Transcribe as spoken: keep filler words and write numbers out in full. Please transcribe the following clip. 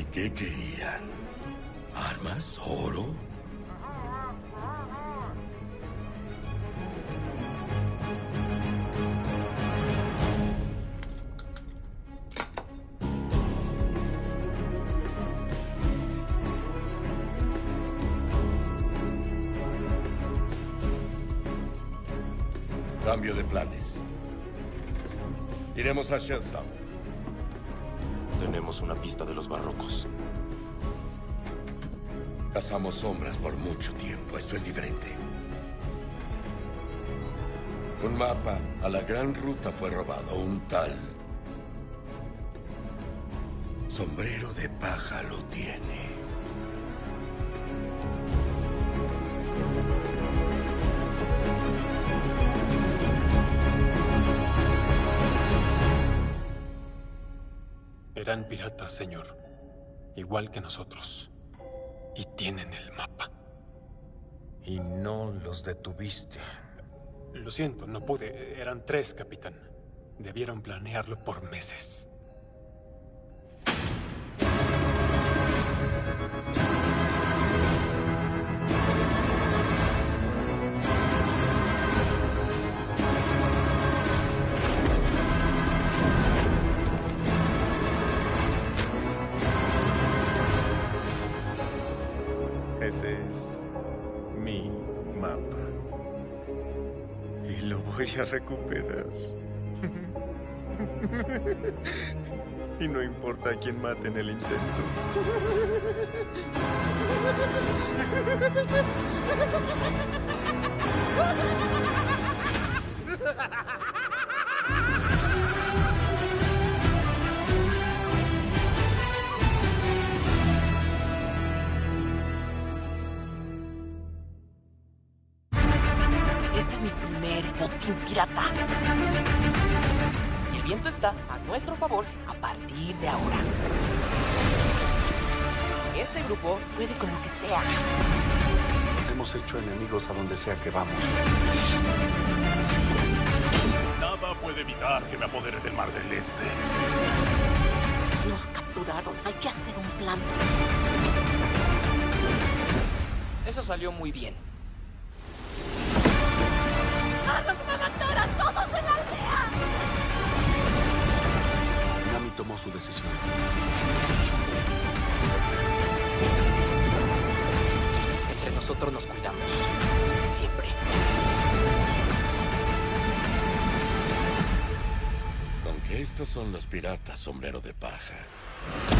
¿Qué querían? ¿Armas? ¿Oro? Cambio de planes. Iremos a Shellstown. Tenemos una pista de los barrocos. Cazamos sombras por mucho tiempo. Esto es diferente. Un mapa a la gran ruta fue robado. Un tal Sombrero de Paja lo tiene. Eran piratas, señor. Igual que nosotros. Y tienen el mapa. Y no los detuviste. Lo siento, no pude. Eran tres, capitán. Debieron planearlo por meses. Ese es mi mapa. Y lo voy a recuperar. Y no importa a quién mate en el intento. Este es mi primer botín pirata. Y el viento está a nuestro favor a partir de ahora. Este grupo puede con lo que sea. Hemos hecho enemigos a donde sea que vamos. Nada puede evitar que me apodere del Mar del Este. Nos capturaron. Hay que hacer un plan. Eso salió muy bien. ¡Carlos va a matar a todos en la aldea! Nami tomó su decisión. Entre nosotros nos cuidamos. Siempre. Con que estos son los piratas Sombrero de Paja.